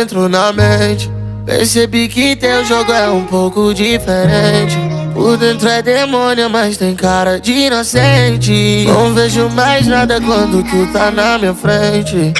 entrou na mente. Percebi que teu jogo é um pouco diferente. Por dentro é demônio, mas tem cara de inocente. Não vejo mais nada quando tu tá na minha frente.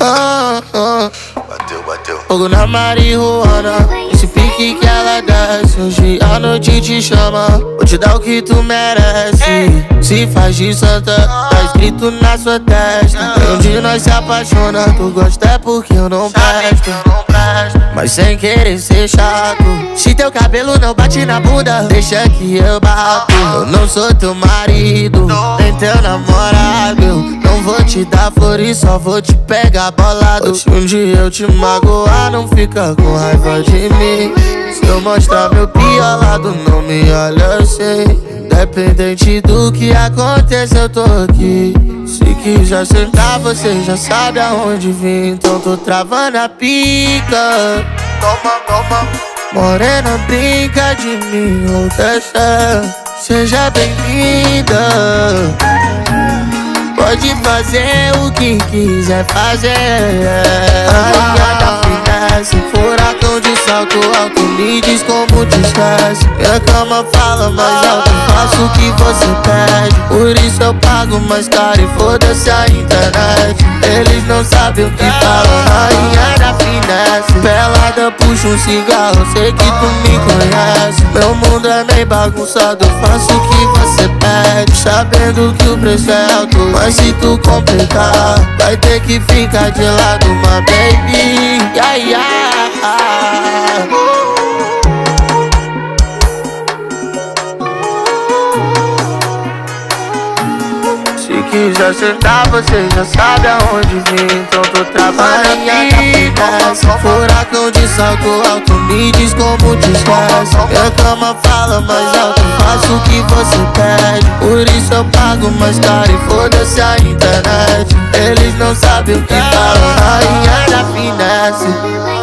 Bateu. Fogo na marihuana, esse pique que ela desce. Hoje a noite te chama, vou te dar o que tu merece. Se faz de santa, tá escrito na sua testa. E onde nós se apaixona, tu gosta é porque eu não presto. Mas sem querer ser chato, se teu cabelo não bate na bunda, deixa que eu bato. Eu não sou teu marido, nem teu namorado. Eu não vou te dar flores, só vou te pegar bolado. Se um dia eu te magoar, não fica com raiva de mim. Se eu mostrar meu pior lado, não me olha assim. Independente do que aconteça, eu tô aqui. Se quiser sentar, você já sabe aonde vim. Então tô travando a pica. Toma. Morena, brinca de mim ou deixa. Seja bem-vinda. Pode fazer o que quiser fazer. Rainha da finesse, furacão de salto alto, me diz como te esquece. Minha cama fala mais alto, faço o que você pede. Por isso eu pago mais caro e foda-se a internet. Eles não sabem o que falam, rainha da finesse. Pelada, puxa um cigarro, sei que tu me conhece. Meu mundo é meio bagunçado, eu faço o que você pede. Sabendo que o preço é alto, mas se tu complicar, vai ter que ficar de lado, my baby. Se quiser sentar, você já sabe aonde vir. Então tô trabalhando a furacão de salto alto, me diz como te esquece. Minha cama fala mais alto, faço o que você pede. Por isso eu pago mais caro e foda-se a internet. Eles não sabem o que falam, rainha da finesse.